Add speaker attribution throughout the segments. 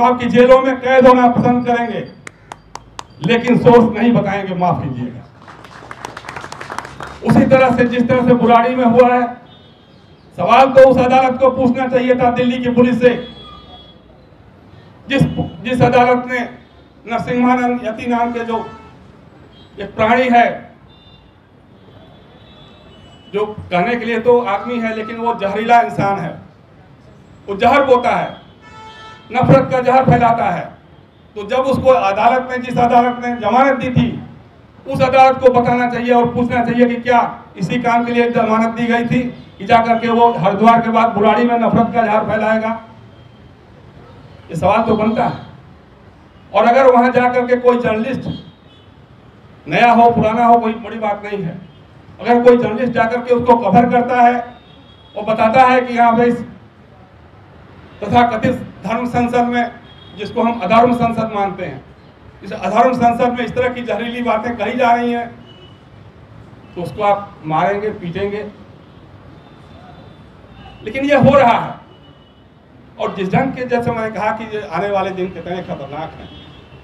Speaker 1: हम आपकी जेलों में कैद होना पसंद करेंगे, लेकिन सोर्स नहीं बताएंगे, माफ कीजिएगा। उसी तरह से जिस तरह से बुराड़ी में हुआ है, सवाल तो उस अदालत को पूछना चाहिए था, दिल्ली की पुलिस से, जिस अदालत ने नरसिम्हानंद यति नाम के जो एक प्राणी है, जो कहने के लिए तो आदमी है लेकिन वो जहरीला इंसान है, वो जहर बोता है, नफरत का जहर फैलाता है। तो जब उसको अदालत ने, जिस अदालत ने जमानत दी थी, उस अदालत को बताना चाहिए और पूछना चाहिए कि क्या इसी काम के लिए जमानत दी गई थी कि जाकर के वो हरिद्वार के बाद बुराड़ी में नफरत का जहर फैलाएगा? ये सवाल तो बनता है। और अगर वहां जाकर के कोई जर्नलिस्ट, नया हो पुराना हो, कोई बड़ी बात नहीं है, अगर कोई जर्नलिस्ट जाकर के उसको कवर करता है और बताता है कि यहाँ पे इस तथाकथित धर्म संसद में, जिसको हम अधर्म संसद मानते हैं, इस अधर्म संसद में इस तरह की जहरीली बातें कही जा रही हैं, तो उसको आप मारेंगे, पीटेंगे। लेकिन ये हो रहा है। और जिस ढंग के, जैसे मैंने कहा कि ये आने वाले दिन कितने खतरनाक हैं,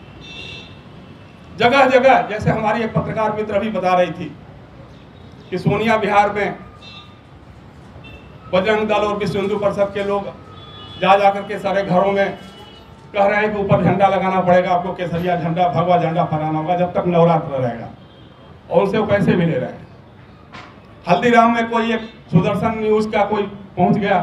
Speaker 1: जगह जगह, जैसे हमारी एक पत्रकार मित्र भी बता रही थी कि सोनिया बिहार में बजरंग दल और विश्व हिंदू परिषद के लोग जा जाकर के सारे घरों में कह रहे हैं कि ऊपर झंडा लगाना पड़ेगा आपको, केसरिया झंडा, भगवा झंडा फहराना होगा जब तक नवरात्र रहेगा, और उनसे वो पैसे भी ले रहे हैं। हल्दीराम में कोई एक सुदर्शन न्यूज का कोई पहुंच गया,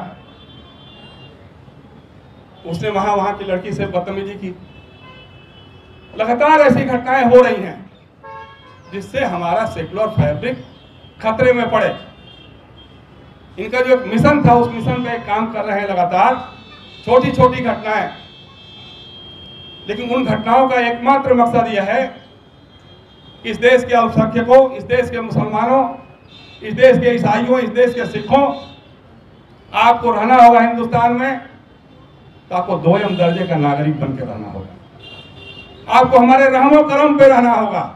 Speaker 1: उसने वहां की लड़की से बदतमीजी की। लगातार ऐसी घटनाएं हो रही हैं जिससे हमारा सेक्युलर फैब्रिक खतरे में पड़े। इनका जो एक मिशन था, उस मिशन पे काम कर रहे हैं लगातार, छोटी छोटी घटनाएं, लेकिन उन घटनाओं का एकमात्र मकसद यह है कि इस देश के अल्पसंख्यकों, इस देश के मुसलमानों, इस देश के ईसाइयों, इस देश के सिखों, आपको रहना होगा हिंदुस्तान में तो आपको दोयम दर्जे का नागरिक बन के रहना होगा, आपको हमारे रहमो करम पे रहना होगा।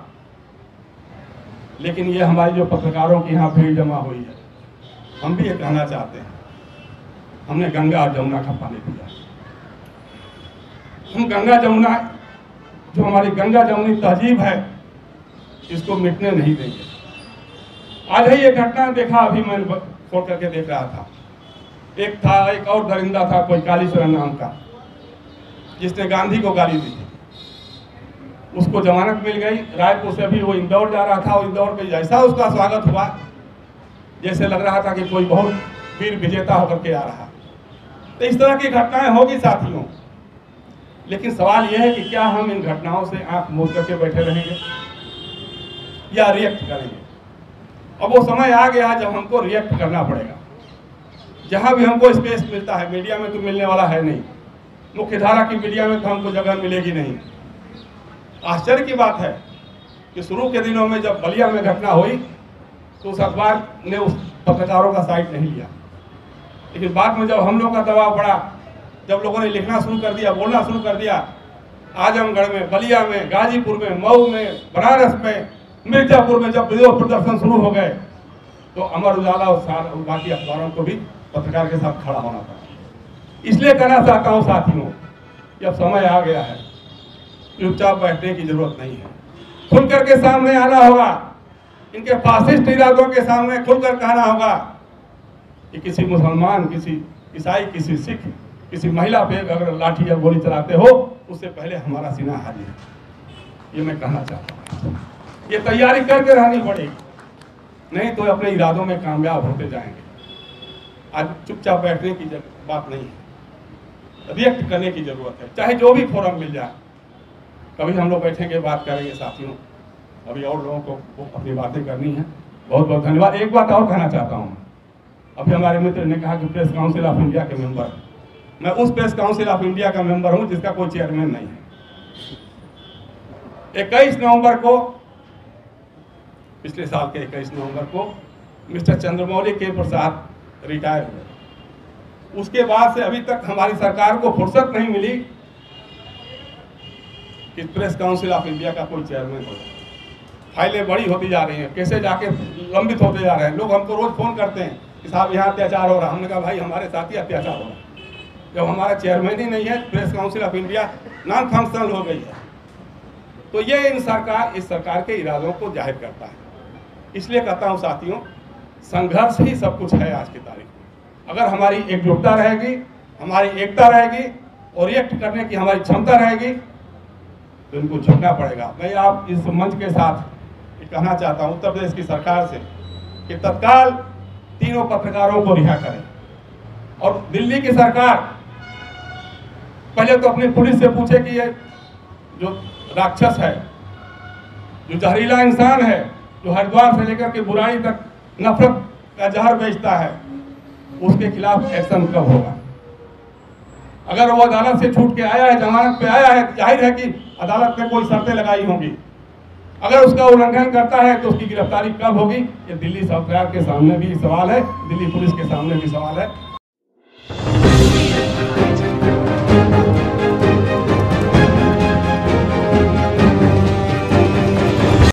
Speaker 1: लेकिन ये हमारी जो पत्रकारों की यहाँ भीड़ जमा हुई है, हम भी ये कहना चाहते हैं, हमने गंगा और जमुना का पानी पिया, हम गंगा जमुना, जो हमारी गंगा जमुनी तहजीब है, इसको मिटने नहीं देंगे। आज ही ये घटना देखा, अभी मैं खोल करके देख रहा था, एक और दरिंदा था, कोई कालीचरण नाम का, जिसने गांधी को गाली दी थी, उसको जमानत मिल गई। रायपुर से अभी वो इंदौर जा रहा था, और इंदौर में जैसा उसका स्वागत हुआ, जैसे लग रहा था कि कोई बहुत वीर विजेता होकर के आ रहा। तो इस तरह की घटनाएं होगी साथियों, लेकिन सवाल यह है कि क्या हम इन घटनाओं से आंख मूंद करके बैठे रहेंगे या रिएक्ट करेंगे? अब वो समय आ गया जब हमको रिएक्ट करना पड़ेगा। जहां भी हमको स्पेस मिलता है, मीडिया में तो मिलने वाला है नहीं, मुख्यधारा की मीडिया में तो हमको जगह मिलेगी नहीं। आश्चर्य की बात है कि शुरू के दिनों में जब बलिया में घटना हुई तो उस अखबार ने उस पत्रकारों का साइड नहीं लिया, लेकिन बाद में जब हम लोग का दबाव बढ़ा, जब लोगों ने लिखना शुरू कर दिया, बोलना शुरू कर दिया, आजमगढ़ में, बलिया में, गाजीपुर में, मऊ में, बनारस में, मिर्जापुर में जब विरोध प्रदर्शन शुरू हो गए, तो अमर उजाला और बाकी अखबारों को भी पत्रकार के साथ खड़ा होना पड़ा। इसलिए कहना चाहता हूं साथियों, कि अब समय आ गया है, चुपचाप बैठने की जरूरत नहीं है, खुलकर के सामने आना होगा, इनके फासिस्ट इरादों के सामने खुलकर कहना होगा कि किसी मुसलमान, किसी ईसाई, किसी सिख, किसी महिला पे अगर लाठी या गोली चलाते हो, उससे पहले हमारा सीना हाजिर है। ये मैं कहना चाहता हूँ। ये तैयारी करके रहनी पड़ेगी, नहीं तो अपने इरादों में कामयाब होते जाएंगे। आज चुपचाप बैठने की बात नहीं है, रिएक्ट करने की जरूरत है, चाहे जो भी फोरम मिल जाए। कभी हम लोग बैठेंगे, बात करेंगे साथियों। अभी और लोगों को अपनी बातें करनी है। बहुत बहुत धन्यवाद। एक बात और कहना चाहता हूँ, अभी हमारे मित्र ने कहा कि प्रेस काउंसिल ऑफ इंडिया के मेंबर, मैं उस प्रेस काउंसिल ऑफ इंडिया का मेंबर हूं जिसका कोई चेयरमैन नहीं है। 21 नवंबर को, पिछले साल के 21 नवंबर को मिस्टर चंद्रमौली के प्रसाद रिटायर हुए। उसके बाद से अभी तक हमारी सरकार को फुर्सत नहीं मिली कि प्रेस काउंसिल ऑफ इंडिया का कोई चेयरमैन हो। फाइलें बड़ी होती जा रही हैं, कैसे जाके लंबित होते जा रहे हैं। लोग हमको रोज फोन करते हैं कि साहब यहाँ अत्याचार हो रहा है। हमने कहा भाई हमारे साथ ही अत्याचार हो रहा है, जब हमारा चेयरमैन ही नहीं है, press council of India non functional हो गई है, तो ये इस सरकार के इरादों को जाहिर करता है। इसलिए कहता हूँ साथियों, संघर्ष ही सब कुछ है आज की तारीख में। अगर हमारी एकजुटता रहेगी, हमारी एकता रहेगी और रिएक्ट करने की हमारी क्षमता रहेगी तो इनको झुकना पड़ेगा। मैं आप इस मंच के साथ कहना चाहता हूँ उत्तर प्रदेश की सरकार से कि तत्काल तीनों पत्रकारों को रिहा करें। और दिल्ली की सरकार पहले तो अपनी पुलिस से पूछे कि ये जो राक्षस है, जो जहरीला इंसान है, जो हरिद्वार से लेकर के बुराई तक नफरत का जहर बेचता है, उसके खिलाफ एक्शन कब होगा। अगर वो अदालत से छूट के आया है, जमानत पे आया है, जाहिर है कि अदालत ने कोई शर्तें लगाई होंगी। अगर उसका उल्लंघन करता है तो उसकी गिरफ्तारी कब होगी, ये दिल्ली सरकार के सामने भी सवाल है, दिल्ली पुलिस के सामने भी सवाल है।